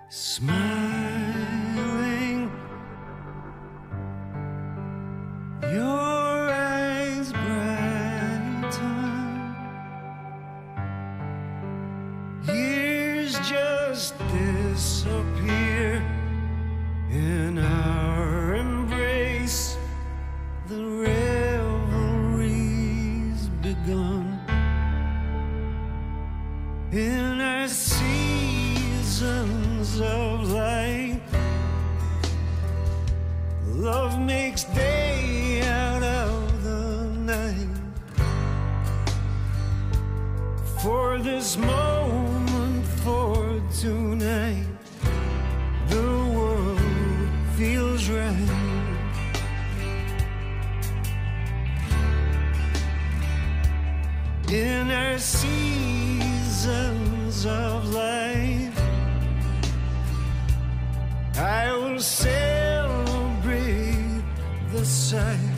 smiling, your eyes brighten, years just disappear in our embrace. The revelry's begun in our seasons of light. Love makes day out of the night. For this moment, for tonight, the world feels right. In our seasons of life, I will celebrate the sight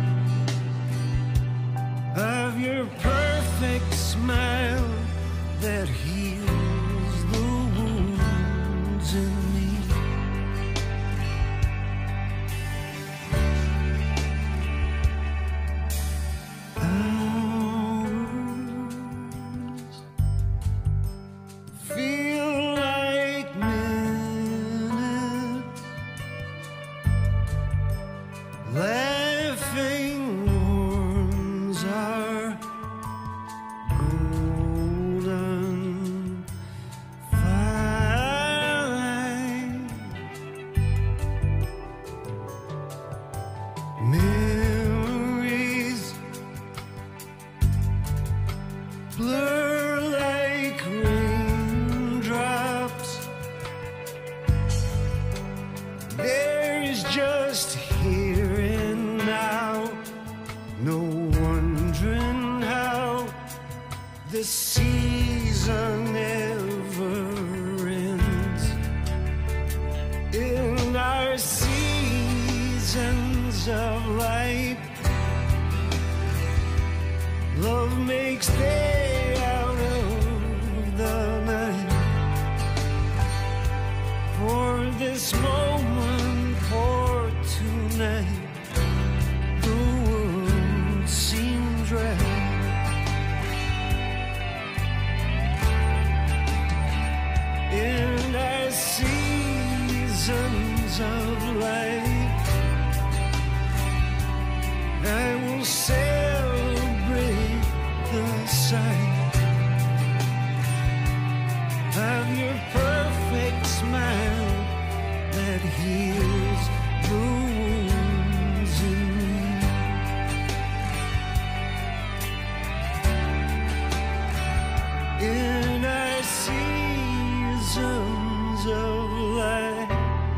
of your perfect smile that heals the wounds in me. Laughing warms our golden firelight. Memories blur like raindrops. There's just here and now, no wondering how the season never ends. In our seasons of light, love makes day out of the night. For this moment, for tonight, the world seems right. In our seasons of life, I will celebrate the sight of your perfect smile that heals the wounds in me. In our seasons of life,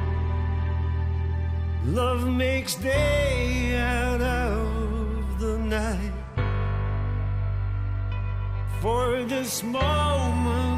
love makes day out of the night. For this moment,